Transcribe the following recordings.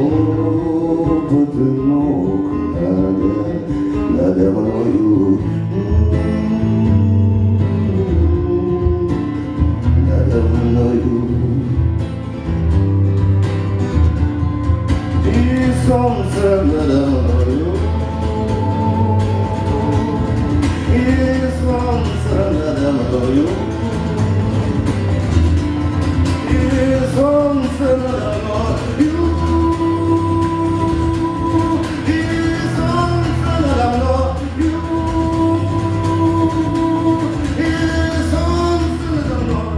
опыт ног надо мною, надо мною. И солнце надо мною, и солнце надо мною, и солнце надо мною, и солнце надо мною, и солнце надо мною.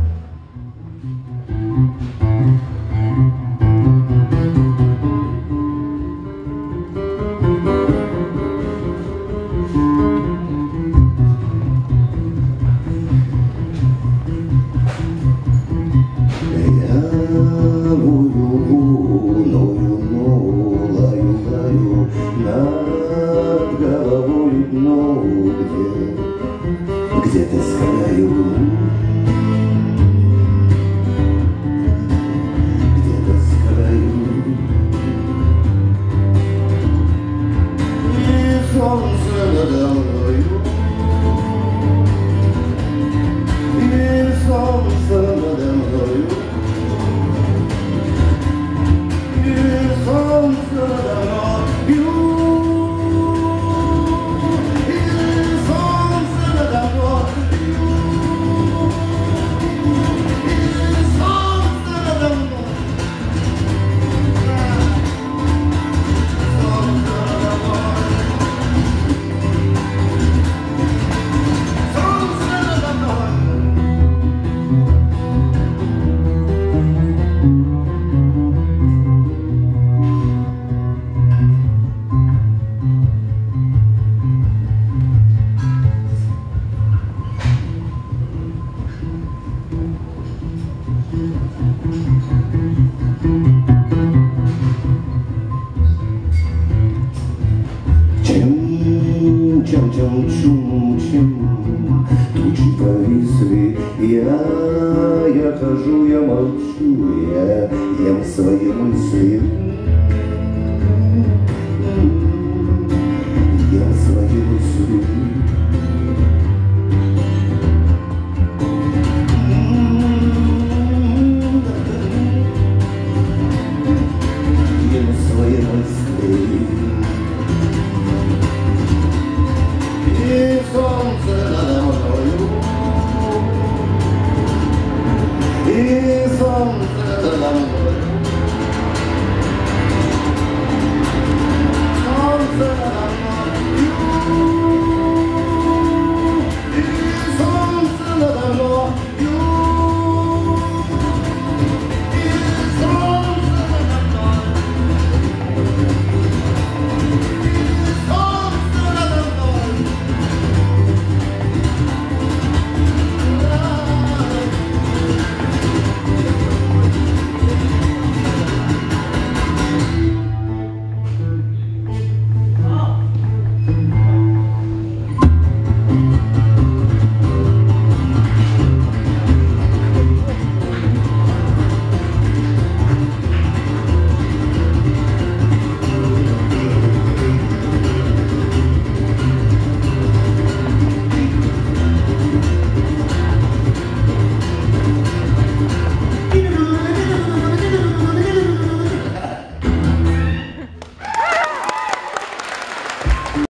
Над головой, но где-то с краю, где-то с краю. И солнце надо мною, и солнце надо мною, и солнце надо мною. Чем тучи повисли, я хожу, я молчу, я ем свои мысли, ем свои мысли. Ем свои мысли.